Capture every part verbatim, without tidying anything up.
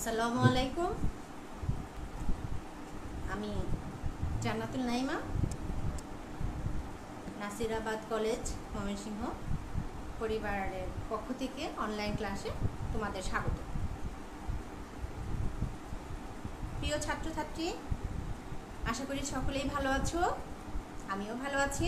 আসসালামু আলাইকুম। আমি জান্নাতুল নাইমা, নাসিরাবাদ কলেজ ময়মনসিংহ পরিবারের পক্ষ থেকে অনলাইন ক্লাসে তোমাদের স্বাগত। প্রিয় ছাত্রছাত্রী, আশা করি সকলেই ভালো আছো, আমিও ভালো আছি।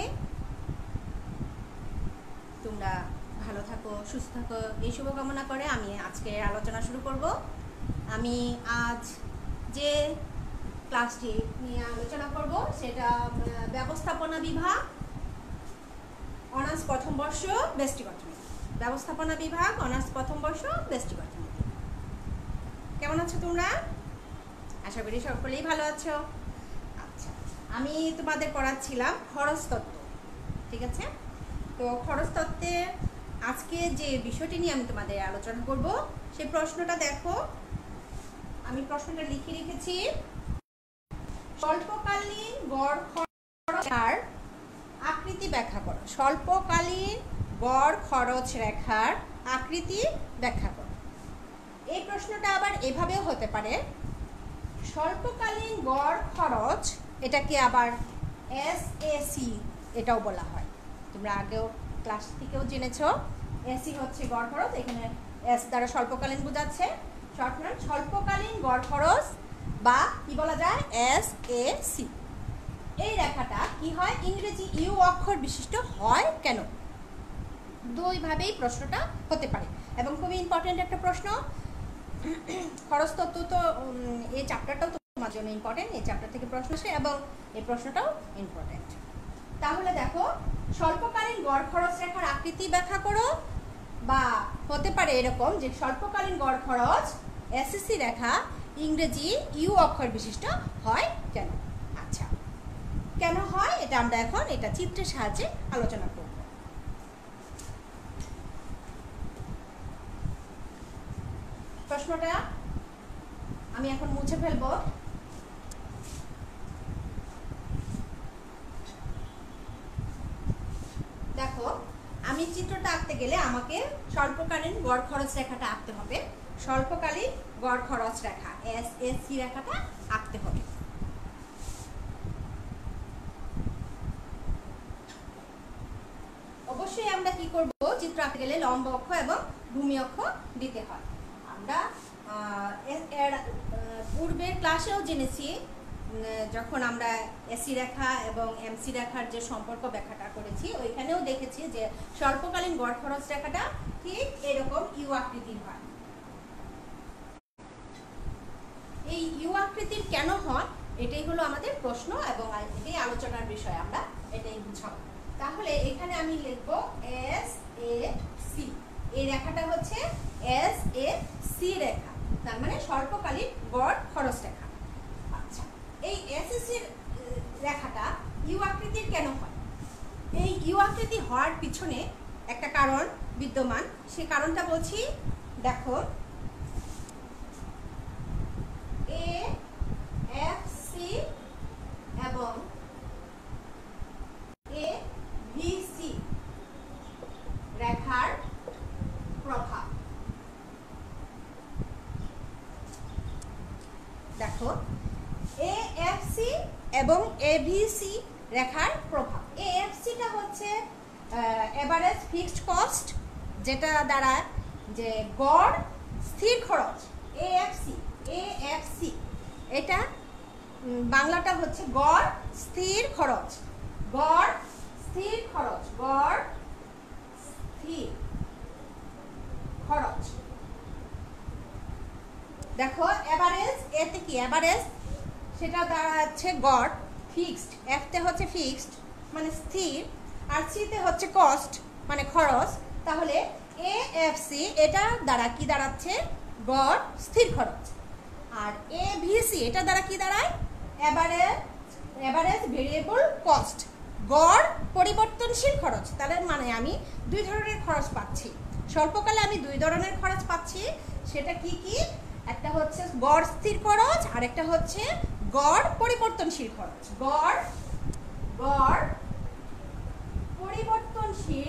তোমরা ভালো থাকো, সুস্থ থাকো, এই শুভকামনা করে আমি আজকের আলোচনা শুরু করব। আমি আজ যে ক্লাসটি নিয়ে আলোচনা করব সেটা ব্যবস্থাপনা বিভাগ, অনার্স প্রথম বর্ষ ব্যষ্টিক অর্থনীতি। ব্যবস্থাপনা বিভাগ, অনার্স প্রথম বর্ষ ব্যষ্টিক অর্থনীতি। কেমন আছো তোমরা? আশা করি সকলেই ভালো আছো। আচ্ছা, আমি তোমাদের পড়াচ্ছিলাম খরচতত্ত্ব, ঠিক আছে? তো খরচতত্ত্বে আজকে যে বিষয়টি নিয়ে আমি তোমাদের আলোচনা করব সেই প্রশ্নটা দেখো। আমি প্রশ্নটা লিখে রেখেছি, স্বল্পকালীন গড় খরচ আকৃতি ব্যাখ্যা করো। স্বল্পকালীন গড় খরচ রেখার আকৃতি ব্যাখ্যা করো। এই প্রশ্নটা আবার এভাবেও হতে পারে, স্বল্পকালীন গড় খরচ, এটাকে আবার এস এ সি এটাও বলা হয়। তোমরা আগেও ক্লাস থেকেও জেনেছো, এসি হচ্ছে গড় খরচ, এখানে এস দ্বারা স্বল্পকালীন বোঝাচ্ছে। শর্ট নাম স্বল্পকালীন গড় খরচ বা কি বলা যায়, এস এ সি। এই রেখাটা কি হয়, ইংরেজি ইউ অক্ষর বিশিষ্ট হয় কেন? দুইভাবেই প্রশ্নটা হতে পারে এবং খুবই ইম্পর্টেন্ট একটা প্রশ্ন। খরচতত্ত্ব তো এই চ্যাপ্টারটাও তোমার জন্য ইম্পর্টেন্ট, এই চ্যাপ্টার থেকে প্রশ্ন আসে এবং এই প্রশ্নটাও ইম্পর্টেন্ট। তাহলে দেখো, স্বল্পকালীন গড় খরচ রেখার আকৃতি ব্যাখ্যা করো, বা হতে পারে এরকম যে স্বল্পকালীন গড় খরচ এসএসসি রেখা ইংরেজি ইউ অক্ষর বিশিষ্ট হয় কেন? আচ্ছা, কেন হয় এটা আমরা এখন এটা চিত্রের সাহায্যে আলোচনা করব। প্রশ্নটা আমি এখন মুছে ফেলবো। দেখো, আমি চিত্রটা আঁকতে গেলে আমাকে স্বল্পকালীন গড় খরচ রেখাটা আঁকতে হবে। স্বল্পকালীন গড় খরচ রেখা এস এস সি রেখাটা আঁকতে হবে। অবশ্যই আমরা কি করব, চিত্র আঁকতে গেলে লম্ব অক্ষ এবং ভূমি অক্ষ দিতে হয়। আমরা এর পূর্বের ক্লাসেও জেনেছি, যখন আমরা এসি রেখা এবং এমসি রেখার যে সম্পর্ক ব্যাখ্যাটা করেছি, ওইখানেও দেখেছি যে স্বল্পকালীন গড় খরচ রেখাটা ঠিক এরকম ইউ আকৃতির হয়। এই ইউ আকৃতির কেন হয় এটাই হলো আমাদের প্রশ্ন এবং এটাই আলোচনার বিষয়, আমরা এটাই বুঝাবো। তাহলে এখানে আমি লিখব এস এ সি। এই রেখাটা হচ্ছে এস এ সি রেখা, তার মানে স্বল্পকালীন গড় খরচ রেখা। আচ্ছা, এই এসএসসি রেখাটা ইউ আকৃতির কেন হয়? এই ইউ আকৃতি হওয়ার পিছনে একটা কারণ বিদ্যমান, সেই কারণটা বলছি। দেখো, এ এফ সি এবং এ ভি সি রেখার প্রভাব। দেখো, এ এফ সি এবং এ ভি সি রেখার প্রভাব। এ এফ সিটা হচ্ছে এভারেজ ফিক্সড কস্ট, যেটা দ্বারা যে গড় স্থির খরচ। A F C A F C এটা বাংলাটা হচ্ছে গড় স্থির খরচ। গড় স্থির খরচ, গড় স্থির খরচ। দেখো, এভারেজ, এতে কি এভারেজ, সেটা দাঁড়াচ্ছে গড়, ফিক্সড, এফতে হচ্ছে ফিক্সড মানে স্থির, আর সিতে হচ্ছে কস্ট মানে খরচ। তাহলে এ এফ সি এটা দ্বারা কি দাঁড়াচ্ছে, গড় স্থির খরচ। আর এ ভি সি এটা দ্বারা কি দাঁড়ায়, এভারেজ এভারেজ ভেরিয়েবল কস্ট, গড় পরিবর্তনশীল খরচ। তাহলে মানে আমি দুই ধরনের খরচ পাচ্ছি, স্বল্পকালে আমি দুই ধরনের খরচ পাচ্ছি। সেটা কি কি? একটা হচ্ছে গড় স্থির খরচ, আর একটা হচ্ছে গড় পরিবর্তনশীল খরচ। গড় গড় পরিবর্তনশীল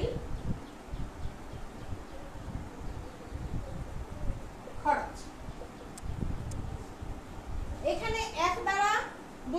খরচ।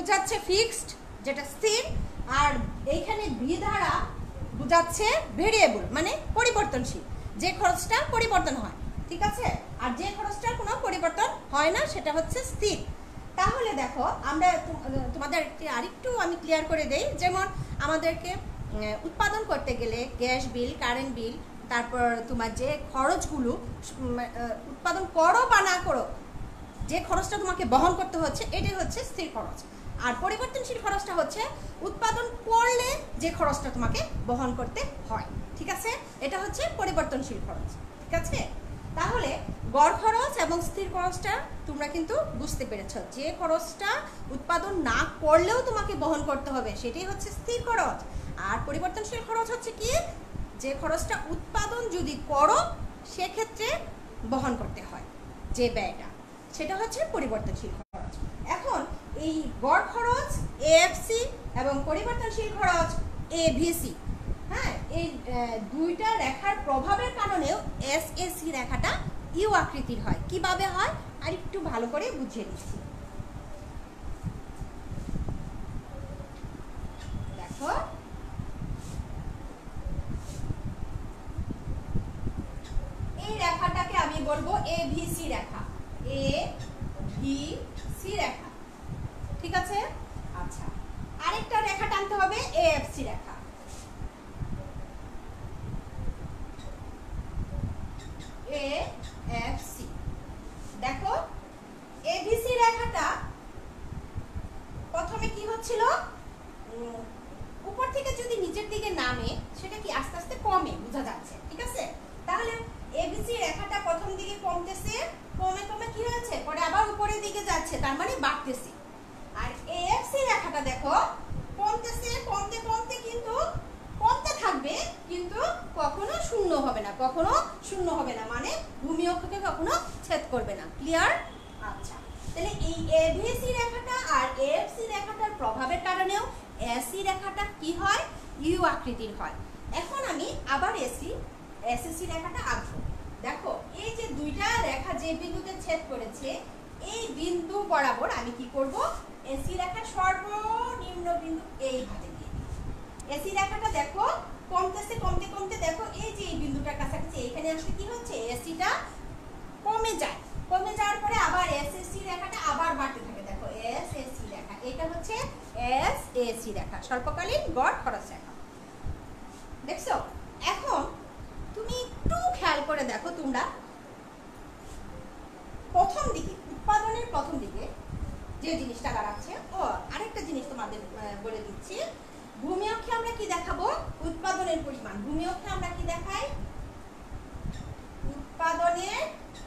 বুঝাচ্ছে ফিক্সড, যেটা স্থির, আর এইখানে বি দ্বারা বুঝাচ্ছে ভেরিয়েবল, মানে পরিবর্তনশীল, যে খরচটা পরিবর্তন হয়। ঠিক আছে, আর যে খরচটার কোনো পরিবর্তন হয় না সেটা হচ্ছে স্থির। তাহলে দেখো আমরা তোমাদের আরেকটু আমি ক্লিয়ার করে দেই। যেমন আমাদেরকে উৎপাদন করতে গেলে গ্যাস বিল, কারেন্ট বিল, তারপর তোমার যে খরচগুলো উৎপাদন করো বা না করো, যে খরচটা তোমাকে বহন করতে হচ্ছে, এটাই হচ্ছে স্থির খরচ। আর পরিবর্তনশীল খরচটা হচ্ছে উৎপাদন করলে যে খরচটা তোমাকে বহন করতে হয়। ঠিক আছে, এটা হচ্ছে পরিবর্তনশীল খরচ। ঠিক আছে, তাহলে গড় খরচ এবং স্থির খরচটা তোমরা কিন্তু বুঝতে পেরেছো। যে খরচটা উৎপাদন না করলেও তোমাকে বহন করতে হবে সেটাই হচ্ছে স্থির খরচ। আর পরিবর্তনশীল খরচ হচ্ছে কি, যে খরচটা উৎপাদন যদি করো সেক্ষেত্রে বহন করতে হয় যে ব্যয়টা, সেটা হচ্ছে পরিবর্তনশীল খরচ। এখন এই গড় খরচ এএফসি এবং পরিবর্তনশীল খরচ এভিসি, হ্যাঁ, এই দুইটা রেখার প্রভাবের কারণেও এসএসি রেখাটা ইউ আকৃতির হয়। কিভাবে হয় আর একটু ভালো করে বুঝিয়ে দিচ্ছি। দেখো, এই রেখাটাকে আমি বলবো এভিসি রেখা, এ ভি সি রেখা। ঠিক আছে, আচ্ছা, আরেকটা রেখা টানতে হবে এএফসি রেখা। এএফসি, দেখো এভিসি রেখাটা প্রথমে কি হচ্ছিল, উপর থেকে যদি নিচের দিকে নামে সেটা কি আস্তে আস্তে কমে, বোঝা যাচ্ছে। ঠিক আছে, তাহলে এবিসি রেখাটা প্রথম দিকে কমতেছে, কমে কমে কি হচ্ছে, পরে আবার উপরের দিকে যাচ্ছে, তার মানে বাড়তেছে। আর এএফসি রেখাটা দেখো কমতেছে, কমতে কমতে কিন্তু কমতে থাকবে, কিন্তু কখনো শূন্য হবে না, কখনো শূন্য হবে না, মানে ভূমি অক্ষকে কখনো ছেদ করবে না। ক্লিয়ার? আচ্ছা, তাহলে এই এভিসি রেখাটা আর এএফসি রেখাটার প্রভাবের কারণেও এসি রেখাটা কি হয়, ইউ আকৃতির হয়। এখন আমি আবার এসি এসএসসি রেখাটা আঁকবো। দেখো, এই যে দুইটা রেখা যে বিন্দুতে ছেদ করেছে, এই বিন্দু বরাবর আমি কি করব, এসি রেখার সর্বনিম্ন বিন্দু এইভাবে দিয়ে দিই। এসি রেখাটা দেখো কমতেছে, কমতে কমতে দেখো এই যে এই বিন্দুটার কাছাকাছি এইখানে আসলে কি হচ্ছে, এসিটা কমে যায়, কমে যাওয়ার পরে আবার এসএসসি রেখাটা আবার বাড়তে থাকে। দেখো এসএসসি রেখা, এটা হচ্ছে এসএসসি রেখা, স্বল্পকালীন গড় খরচ রেখা। দেখছো, এখন তুমি একটু খেয়াল করে দেখো, তোমরা প্রথম দিকে উৎপাদনের প্রথম দিকে যে জিনিসটা দাঁড়াচ্ছে, ও আরেকটা জিনিস তোমাদের বলে দিচ্ছি। ভূমি অক্ষে আমরা কি দেখাবো, উৎপাদনের পরিমাণ। ভূমি অক্ষে আমরা কি দেখাই, উৎপাদনের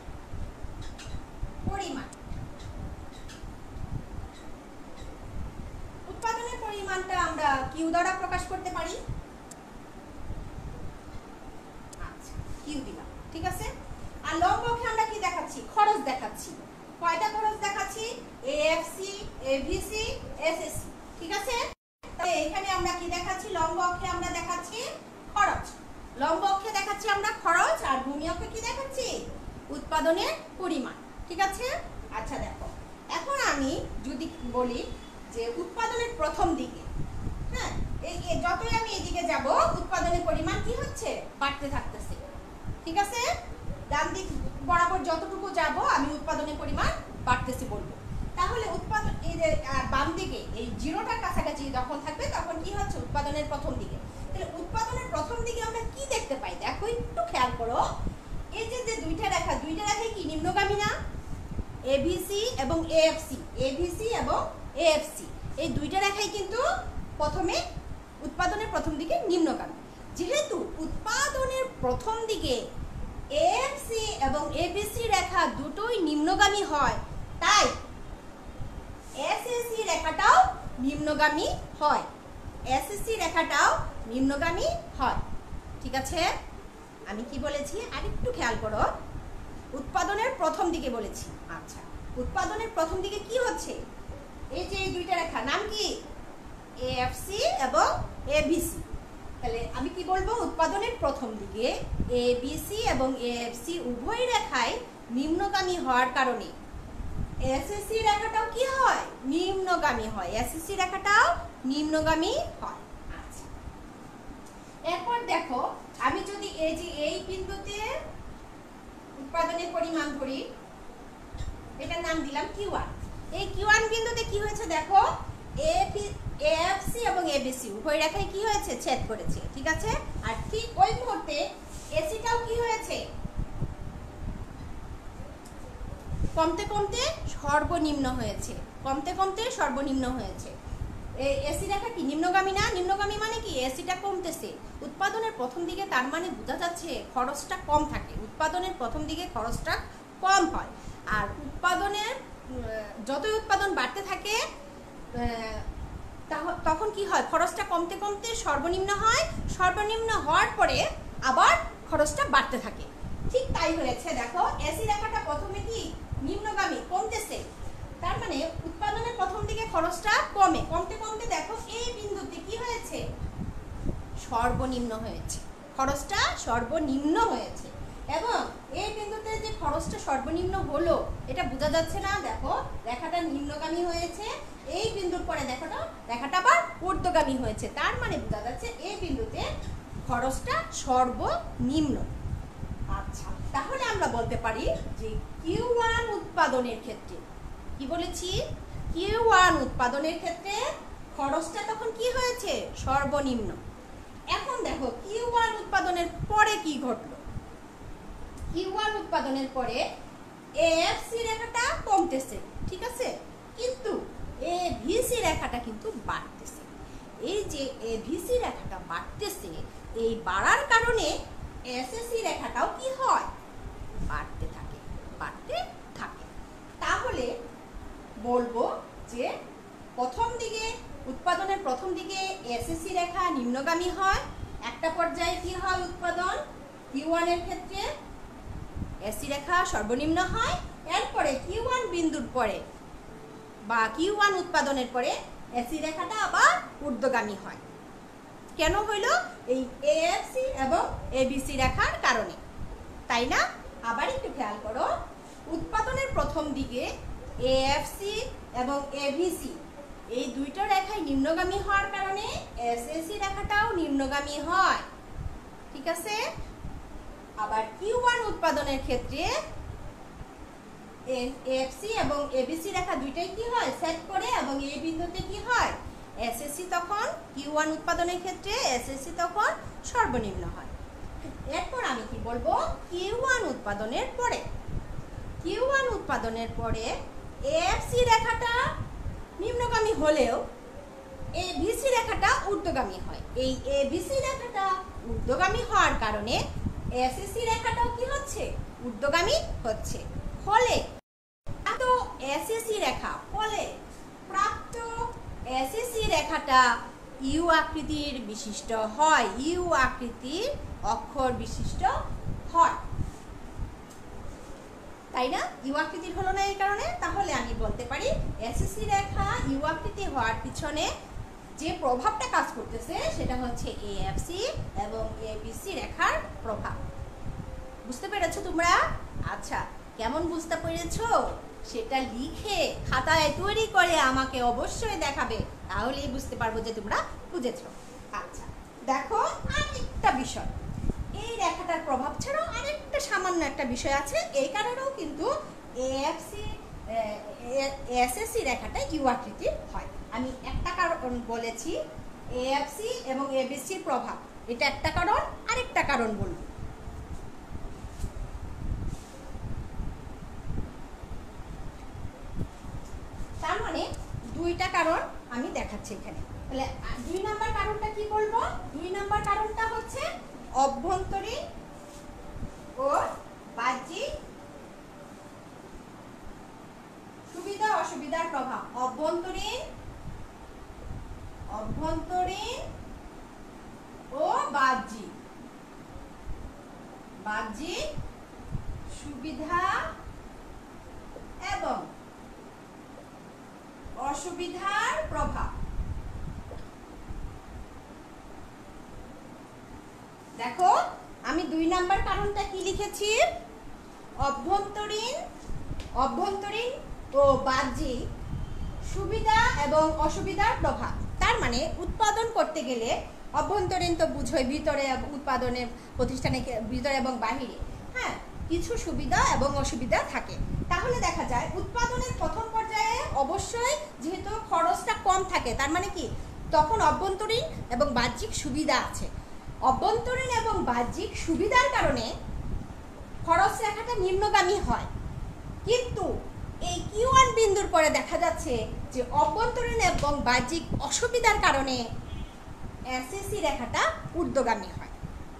পরিমাণ। উৎপাদনের পরিমাণটা আমরা কিউ দ্বারা প্রকাশ করতে পারি। আচ্ছা, কিউ দিলাম। ঠিক আছে, আর লম্ব অক্ষে আমরা কি দেখাচ্ছি, খরচ দেখাচ্ছি। কয়টা খরচ দেখাচ্ছি, এএফসি, এভিসি, এসএসসি। ঠিক আছে, তাহলে এখানে আমরা কি দেখাচ্ছি, লম্ব অক্ষে আমরা দেখাচ্ছি খরচ, লম্ব অক্ষে দেখাচ্ছি আমরা খরচ, আর ভূমি অক্ষে কি দেখাচ্ছি, উৎপাদনের পরিমাণ। ঠিক আছে, আচ্ছা দেখো, এখন আমি যদি বলি যে উৎপাদনের প্রথম দিকে, হ্যাঁ, এই যতই আমি এদিকে যাব উৎপাদনের পরিমাণ কি হচ্ছে, বাড়তে থাকতেছে। ঠিক আছে, ডান দিক বরাবর যতটুকু যাব আমি উৎপাদনের পরিমাণ বাড়তেছে বলবো। তাহলে উৎপাদন এই যে বাম দিকে এই জিরোটার কাছাকাছি যখন থাকবে তখন কি হচ্ছে, উৎপাদনের প্রথম দিকে। তাহলে উৎপাদনের প্রথম দিকে আমরা কি দেখতে পাই, দেখো একটু খেয়াল করো, এই যে যে দুইটা রেখা, দুইটা রেখাই কি নিম্নগামী না, এভিসি এবং এএফসি, এভিসি এবং এএফসি, এই দুইটা রেখাই কিন্তু প্রথমে উৎপাদনের প্রথম দিকে নিম্নগামী। যেহেতু উৎপাদনের প্রথম দিকে এএফসি এবং এবিসি রেখা দুটোই নিম্নগামী হয়, তাই এসএসসি রেখাটাও নিম্নগামী হয়, এসএসসি রেখাটাও নিম্নগামী হয়। ঠিক আছে, আমি কি বলেছি আরেকটু খেয়াল করো, উৎপাদনের প্রথম দিকে বলেছি। আচ্ছা, উৎপাদনের প্রথম দিকে কি হচ্ছে, এই যে এই দুইটা রেখা নাম কি, এএফসি এবং এবিসি। তাহলে আমি কি বলবো, উৎপাদনের প্রথম দিকে এবিসি এবং এএফসি উভয় রেখায় নিম্নগামী হওয়ার কারণে এসএসসি রেখাটাও কি হয়, নিম্নগামী হয়। এসএসসি রেখাটাও নিম্নগামী হয়। আচ্ছা, এরপর দেখো আমি যদি এই যে এই বিন্দুতে উৎপাদনের পরিমাণ ধরি, এটার নাম দিলাম কিউ ওয়ান। এই কিউ ওয়ান বিন্দুতে কি হয়েছে দেখো, এএফসি এবং এবিসি উভয় রেখায় কি হয়েছে, ছেদ করেছে, ঠিক আছে। আর ঠিক ওই মুহূর্তে এসিটাও কি হয়েছে, কমতে কমতে সর্বনিম্ন হয়েছে, কমতে কমতে সর্বনিম্ন হয়েছে। এই এসি রেখা কি নিম্নগামী না? নিম্নগামী মানে কি, এসিটা কমতেছে উৎপাদনের প্রথম দিকে, তার মানে বোঝা যাচ্ছে খরচটা কম থাকে। উৎপাদনের প্রথম দিকে খরচটা কম হয়, আর উৎপাদনের যতই উৎপাদন বাড়তে থাকে তখন কি হয়, খরচটা কমতে কমতে সর্বনিম্ন হয়, সর্বনিম্ন হওয়ার পরে আবার খরচটা বাড়তে থাকে। ঠিক তাই হয়েছে, দেখো এসি রেখাটা প্রথমে কি নিম্নগামী, কমতেছে, তার মানে উৎপাদনের প্রথম দিকে খরচটা কমে, কমতে কমতে দেখো এই বিন্দুতে কি হয়েছে, সর্বনিম্ন হয়েছে, খরচটা সর্বনিম্ন হয়েছে। এবং এই বিন্দুতে যে খরচটা সর্বনিম্ন হলো এটা বোঝা যাচ্ছে না, দেখো রেখাটা নিম্নগামী হয়েছে, এই বিন্দুর পরে দেখো রেখাটা আবার ঊর্ধ্বগামী হয়েছে, তার মানে বোঝা যাচ্ছে এই বিন্দুতে খরচটা সর্বনিম্ন। আচ্ছা, তাহলে আমরা বলতে পারি যে কিউ ওয়ান উৎপাদনের ক্ষেত্রে, কি বলেছি, কিউ ওয়ান উৎপাদনের ক্ষেত্রে খরচটা তখন কি হয়েছে, সর্বনিম্ন। এখন দেখো কিউ ওয়ান উৎপাদনের পরে কি ঘটলো, কিউ ওয়ান উৎপাদনের পরে এএফসি রেখাটা কমতেছে, ঠিক আছে, কিন্তু এভিসি রেখাটা কিন্তু বাড়তেছে। এই যে এভিসি রেখাটা বাড়তেছে, এই বাড়ার কারণে এসএসসি রেখাটাও কি হয়, বাড়তে থাকে, বাড়তে থাকে। তাহলে বলবো যে প্রথম দিকে উৎপাদনের প্রথম দিকে এসএসসি রেখা নিম্নগামী হয়, একটা পর্যায়ে কি হয় উৎপাদন, কিউ ওয়ান এর ক্ষেত্রে এসি রেখা সর্বনিম্ন হয়, এরপরে কিউ ওয়ান বিন্দুর পরে বা কিউ ওয়ান উৎপাদনের পরে এসি রেখাটা আবার ঊর্ধ্বগামী হয়। কেন হইল, এই এএফসি এবং এবিসি রেখার কারণে, তাই না? আবার একটু খেয়াল করো, উৎপাদনের প্রথম দিকে এএফসি এবং এভিসি এই দুইটা রেখায় নিম্নগামী হওয়ার কারণে এসএসসি রেখাটাও নিম্নগামী হয়, ঠিক আছে। আবার কিউ ওয়ান উৎপাদনের ক্ষেত্রে এএফসি এবং এবিসি রেখা দুইটাই কি হয়, সেট করে, এবং এই বিন্দুতে কি হয়, এসএসসি তখন কিউ ওয়ান উৎপাদনের ক্ষেত্রে এসএসসি তখন সর্বনিম্ন হয়। এরপর আমি কি বলবো, কিউ ওয়ান উৎপাদনের পরে, কিউ ওয়ান উৎপাদনের পরে এএফসি রেখাটা নিম্নগামী হলেও এভিসি রেখাটা ঊর্ধ্বগামী হয়। এই এভিসি রেখাটা ঊর্ধ্বগামী হওয়ার কারণে এসএসসি রেখাটাও কি হচ্ছে, ঊর্ধ্বগামী হচ্ছে। ফলে এত এসএসসি রেখা, ফলে প্রাপ্ত এসএসসি রেখাটা ইউ আকৃতির বিশিষ্ট হয়, ইউ আকৃতির অক্ষর বিশিষ্ট হয়, তাই না? ইউ আকৃতির হলো না এই কারণে। তাহলে আমি বলতে পারি এসএসসি রেখা ইউ আকৃতি হওয়ার পিছনে যে প্রভাবটা কাজ করতেছে সেটা হচ্ছে এএফসি এবং এবিসি রেখার প্রভাব। বুঝতে পেরেছো তোমরা? আচ্ছা, কেমন বুঝতে পেরেছো সেটা লিখে খাতায় তৈরি করে আমাকে অবশ্যই দেখাবে, তাহলেই বুঝতে পারবো যে তোমরা বুঝেছো। আচ্ছা, দেখো আরেকটা বিষয়, এই রেখাটার প্রভাব ছাড়াও আরেকটা সামান্য একটা বিষয় আছে, এই কারণেও কিন্তু এএফসি এসএসসি রেখাটা ইউ আকৃতির হয়। আমি একটা কারণ বলেছি, এএফসি এবং এবিসির প্রভাব, এটা একটা কারণ, আরেকটা কারণ বলবো। তার মানে দুইটা কারণ আমি দেখাচ্ছি এখানে। তাহলে দুই নাম্বার কারণটা কি বলবো, দুই নাম্বার কারণটা হচ্ছে অভ্যন্তরীণ ও বাহ্যিক সুবিধা অসুবিধার প্রভাব। অভ্যন্তরীণ অভ্যন্তরীণ ও বাহ্যিক বাহ্যিক সুবিধা এবং অসুবিধার প্রভাব। দেখো আমি দুই নাম্বার কারণটা কি লিখেছি, অভ্যন্তরীণ অভ্যন্তরীণ ও বাহ্যিক সুবিধা এবং অসুবিধার প্রভাব। তার মানে উৎপাদন করতে গেলে অভ্যন্তরীণ তো বুঝোই, ভিতরে উৎপাদনের প্রতিষ্ঠানে ভিতরে এবং বাহিরে, হ্যাঁ, কিছু সুবিধা এবং অসুবিধা থাকে। তাহলে দেখা যায় উৎপাদনের প্রথম পর্যায়ে অবশ্যই যেহেতু খরচটা কম থাকে, তার মানে কি তখন অভ্যন্তরীণ এবং বাহ্যিক সুবিধা আছে। অভ্যন্তরীণ এবং বাহ্যিক সুবিধার কারণে খরচ রেখাটা নিম্নগামী হয়, কিন্তু এই কিউ ওয়ান বিন্দুর পরে দেখা যাচ্ছে যে অভ্যন্তরীণ এবং বাহ্যিক অসুবিধার কারণে এসএসসি রেখাটা ঊর্ধ্বগামী হয়।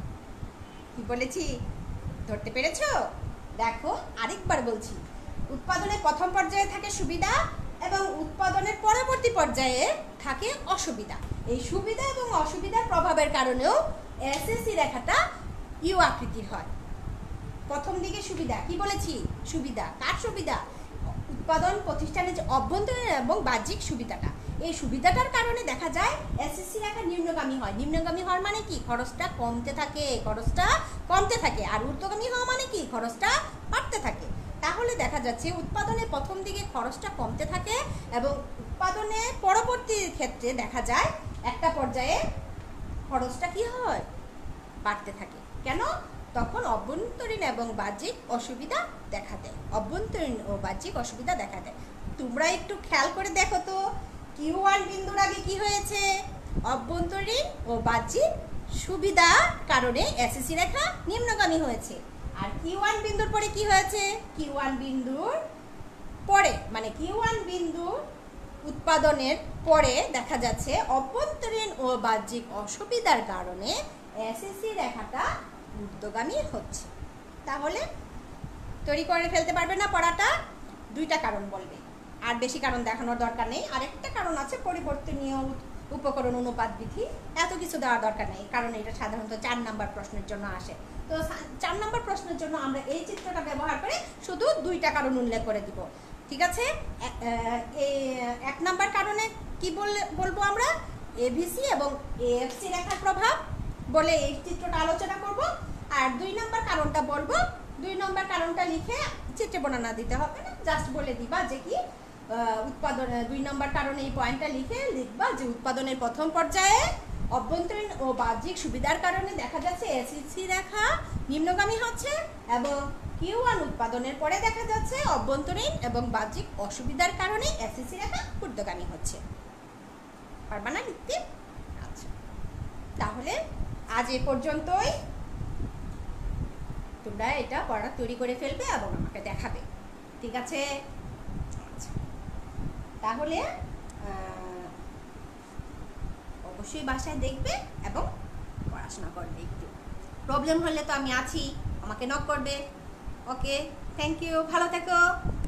কি বলেছি, ধরতে পেরেছো? দেখো আরেকবার বলছি, উৎপাদনের প্রথম পর্যায়ে থাকে সুবিধা এবং উৎপাদনের পরবর্তী পর্যায়ে থাকে অসুবিধা। এই সুবিধা এবং অসুবিধার প্রভাবের কারণেও এসএসসি রেখাটা ইউ আকৃতির হয়। প্রথম দিকে সুবিধা, কি বলেছি, সুবিধা, কার সুবিধা? উৎপাদন প্রতিষ্ঠানের যে অভ্যন্তরীণ এবং বাহ্যিক সুবিধাটা, এই সুবিধাটার কারণে দেখা যায় এসএসসি রেখা নিম্নগামী হয়। নিম্নগামী হওয়ার মানে কি, খরচটা কমতে থাকে, খরচটা কমতে থাকে। আর ঊর্ধ্বগামী হওয়া মানে কি, খরচটা বাড়তে থাকে। তাহলে দেখা যাচ্ছে উৎপাদনের প্রথম দিকে খরচটা কমতে থাকে এবং উৎপাদনের পরবর্তী ক্ষেত্রে দেখা যায় একটা পর্যায়ে খরচটা কি হয়, বাড়তে থাকে। কেন? তখন অভ্যন্তরীণ এবং বাহ্যিক অসুবিধা দেখা দেয়। অভ্যন্তরীণ ও বাহ্যিক অসুবিধা দেখা দেয়। তোমরা একটু খেয়াল করে দেখো তো, কিউ ওয়ান বিন্দুর আগে কি হয়েছে, অভ্যন্তরীণ ও বাহ্যিক সুবিধার কারণে এসএসসি রেখা নিম্নগামী হয়েছে। আর কিউ ওয়ান বিন্দুর পরে কি হয়েছে, কিউ ওয়ান বিন্দুর পরে মানে কিউ ওয়ান বিন্দুর উৎপাদনের পরে দেখা যাচ্ছে অভ্যন্তরীণ ও বাহ্যিক অসুবিধার কারণে এসএসসি রেখাটা ঊর্ধ্বগামী হচ্ছে। তাহলে তৈরি করে ফেলতে পারবে না পড়াটা? দুইটা কারণ বলবে, আর বেশি কারণ দেখানোর দরকার নেই। আরেকটা কারণ আছে পরিবর্তনীয় উপকরণ অনুপাত বিধি, এত কিছু দেওয়ার দরকার নেই, কারণ এটা সাধারণত চার নাম্বার প্রশ্নের জন্য আসে। তো চার নাম্বার প্রশ্নের জন্য আমরা এই চিত্রটা ব্যবহার করে শুধু দুইটা কারণ উল্লেখ করে দিব, ঠিক আছে? এই এক নাম্বার কারণে কি বললে বলবো আমরা, এভিসি এবং এএফসি রেখার প্রভাব বলে এই চিত্রটা আলোচনা করব। আর দুই নাম্বার কারণটা বলবো, দুই নাম্বার কারণটা লিখে চিত্রে বর্ণনা দিতে হবে না, জাস্ট বলে দিবা যে কি উৎপাদন, দুই নম্বর কারণে এই পয়েন্টটা লিখে লিখবা যে উৎপাদনের প্রথম পর্যায়ে অভ্যন্তরীণ ও বাহ্যিক সুবিধার কারণে দেখা যাচ্ছে এসএসসি রেখা নিম্নগামী হচ্ছে এবং কিউ ওয়ান উৎপাদনের পরে দেখা যাচ্ছে অভ্যন্তরীণ এবং বাহ্যিক অসুবিধার কারণে এসএসসি রেখা ঊর্ধ্বগামী হচ্ছে। পারবা না লিখতে? আচ্ছা, তাহলে আজ এ পর্যন্তই। তোমরা এটা পড়া তৈরি করে ফেলবে এবং আমাকে দেখাবে, ঠিক আছে? তাহলে অবশ্যই বাসায় দেখবে এবং পড়াশোনা করবে। একটু প্রবলেম হলে তো আমি আছি, আমাকে নক করবে। ওকে, থ্যাংক ইউ, ভালো থেকো।